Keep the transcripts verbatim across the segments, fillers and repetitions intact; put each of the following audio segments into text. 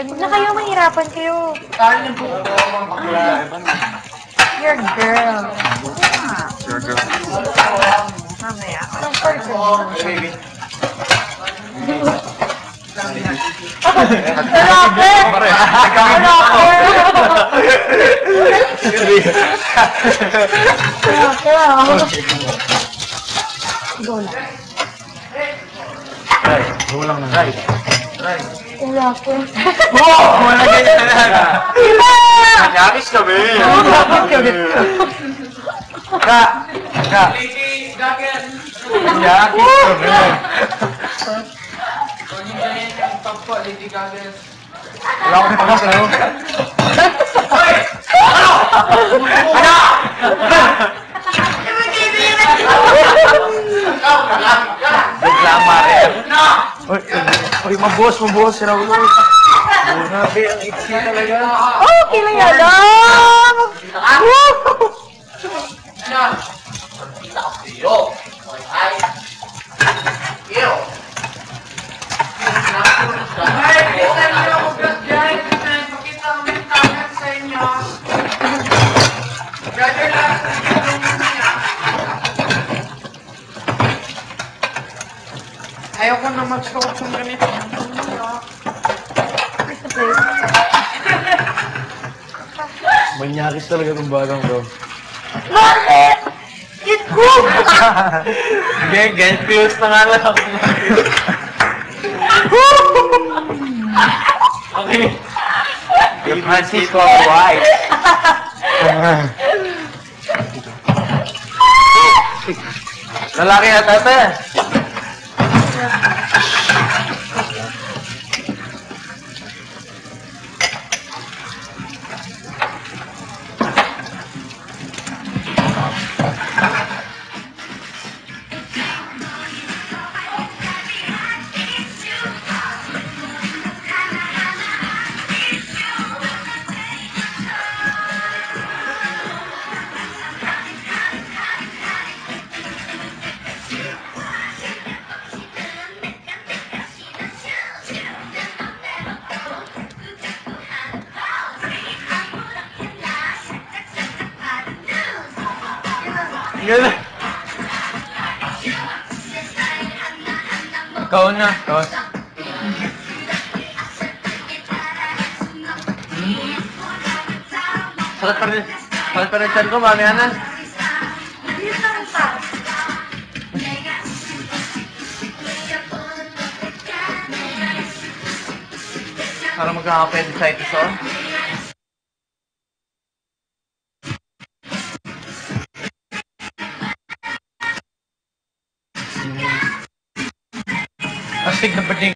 Huwag na kayo, mahirapan kayo. Your girl. Your girl. Mamaya. Anong person? Baby. Lalaki! Lalaki! Go na. Right. Go lang na. Right. Right. Lalaki. Oh! Wala ganyan na. Iba! Kanyakis kami. Ka! Ka! Kanyakis kami. Wala akong pagkas sa'yo. Hoy! Ano? Ano? Bigla Maria. Uy, mabuhos, mabuhos. Sinabuhos. Grabe, ang itchy talaga. Oh, kilang alam! Yo! Ay! Yo! Ay, kita niyo ako gas dyan. Pakita ko yung tagat sa inyo. Brother lang. Ayoko na mag-short yung ganito. Manyakis talaga itong bagang to. Bakit? It cook! Gang, gang, close na nga lang. Okay. Yung Francisco White. Lalaki na tata. Gano'n. Ikaw na. Ikaw. Sakit pa rin. Sakit pa rin chan ko, mami Ana. Para magkaka-appendicitis oh. Astig na bading.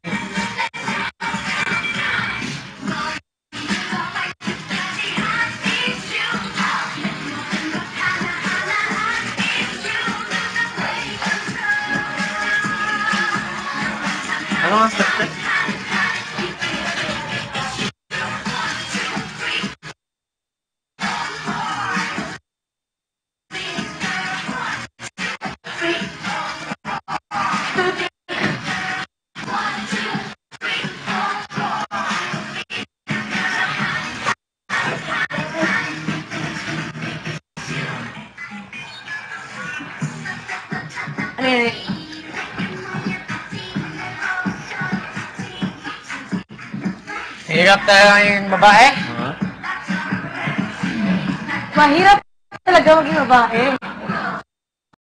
Ano ang sakit? Ano yun? Hirap tayo yung babae. Huh? Mahirap talaga maging babae.